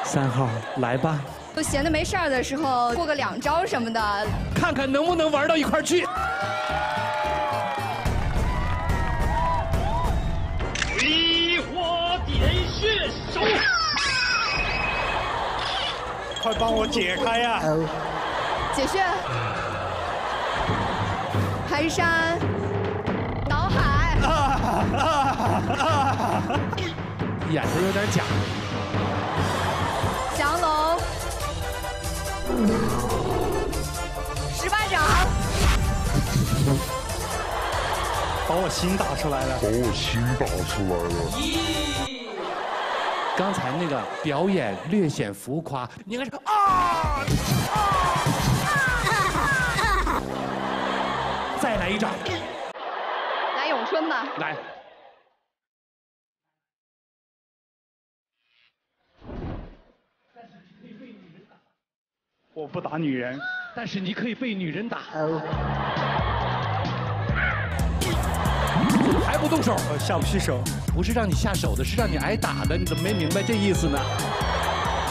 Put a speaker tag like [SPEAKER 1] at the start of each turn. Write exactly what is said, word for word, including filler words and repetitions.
[SPEAKER 1] 三号，来吧。
[SPEAKER 2] 就闲的没事儿的时候，过个两招什么的，
[SPEAKER 1] 看看能不能玩到一块儿去。
[SPEAKER 3] 鬼火点穴手，
[SPEAKER 4] 快帮我解开呀！
[SPEAKER 2] 解穴，盘山，倒海，
[SPEAKER 1] 眼神有点假。
[SPEAKER 2] 降龙，十八掌，
[SPEAKER 4] 把我心打出来了，
[SPEAKER 5] 把我心打出来了。
[SPEAKER 1] 刚才那个表演略显浮夸，你应该是啊啊！再来一掌，
[SPEAKER 2] 来咏春吧。
[SPEAKER 1] 来。
[SPEAKER 4] 我不打女人，
[SPEAKER 1] 但是你可以被女人打。还不动手？
[SPEAKER 4] 下不去手。
[SPEAKER 1] 不是让你下手的，是让你挨打的，你怎么没明白这意思呢？